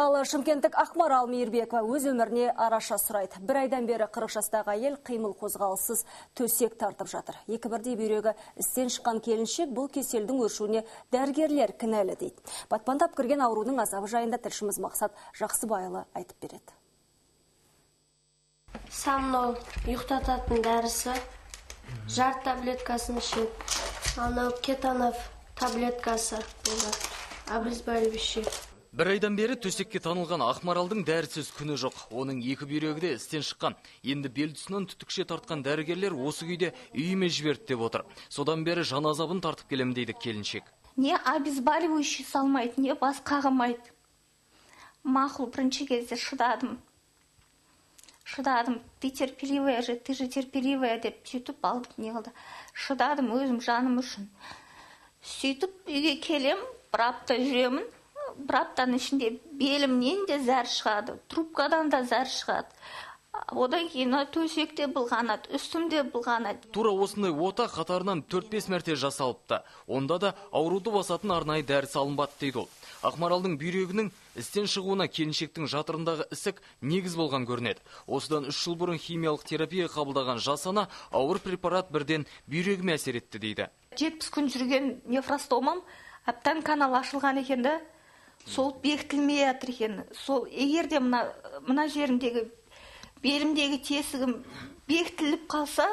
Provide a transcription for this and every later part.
Ал шымкенттік Ақмарал Мейірбекова өз өміріне араша сұрайды. Бір айдан бері 40 жастағы әйел қимыл қозғалыссыз төсек тартып жатыр. Екі бірдей бүйрегі істен шыққан келіншек бұл кеселдің өршуіне дәрігерлер кінәлі дейді. Батпандап кірген аурудың азабы жайында тілшіміз Мақсат Жақсыбайұлы айтып береді. Самнол ұйықтататын дәрісі, жар таблеткасын ішеді. Анау кетанов таблеткасы болды. Обезболивающий. Бір айдан бері төсекке танылған Ақмаралдың дәрісіз күні жоқ. Оның екі бүйрегі де істен шыққан. Енді бел тұсынан түтікше тартқан дәрігерлер осы күйде үйіме жіберді деп отыр. Содан бері жан азабын тартып келем дейді келіншек. Не обезболивающий салмайды, не бас қағымайды. Мақұл, бірінші кезде шыдадым. Ты терпеливая же, ты же терпеливая деп сөйтіп алдық не қылды. Шыдадым өзім жаным үшін. Сөйтіп үйге келем, бір апта жүремін. Бір аптаның ішінде белімнен де зәр шығады, трубкадан да зәр шығады. Одан кейін төсекте былғанады, үстімде былғанады. Тура осындай ота қатарынан 4-5 мәрте жасалыпты. Онда да ауруды басатын арнайы дәрі салынбады дейді ол. Ақмаралдың бүйрегінің істен шығуына келіншектің жатырындағы ісік негіз болған көрінеді. Осыдан 3 жыл бұрын химиялық терапия қабылдаған жасана ауыр препарат бірден бүйрегіме әсер етті дейді. 70 күн жүрген нефростомам әптен канал ашылған екенді. Сол бекітілмей жатыр екен. Сол егерде мына жерімдегі белімдегі тесігім бекітіліп қалса,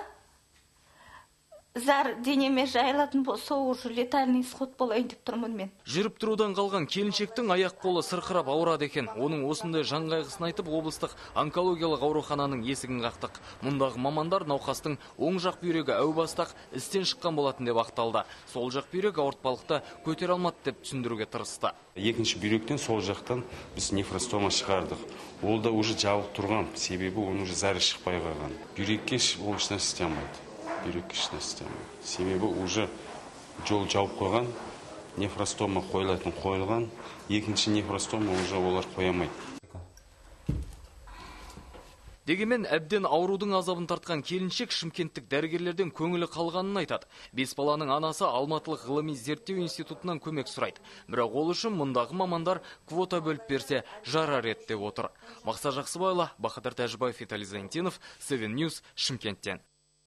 зар денеме жайылатын болса, уже летальный исход болайын деп тұрмын мен. Жүріп тұрудан қалған келіншектің аяқ қолы сырқырап ауырады екен. Оның осындай жан қайғысын айтып, облыстық онкологиялық аурухананың есігін қақтық. Мұндағы мамандар науқастың оң жақ бүйрегі әу бастақ істен шыққан болатын деп ақталды. Сол жақ бүйрек ауыртпалықты көтере алмады деп түсіндіруге тырысты. Екінші бүйректен сол жақтан біз нефростома шығардық. Ол да уже жабық тұрған, себебі оның уже зәрі шықпай қалған. Бүйрекке ол ешнәрсе істей алмайды. Себебі уже жол жауып қойған, нефростома қойылған, екінші нефростома уже олар қойамайды. Дегенмен әбден аурудың азабын тартқан келіншек шымкенттік дәрігерлерден көңілі қалғанын айтады. 5 баланың анасы Алматылық ғылыми зерттеу институтынан көмек сұрайды. Бірақ ол үшін мұндағы мамандар квота бөліп берсе жарар еді деп отыр. Мақсат Жақсыбайұлы, Бахадыр Тәжібаев, Виталий Зайнтинов, 7 News, Шымкенттен.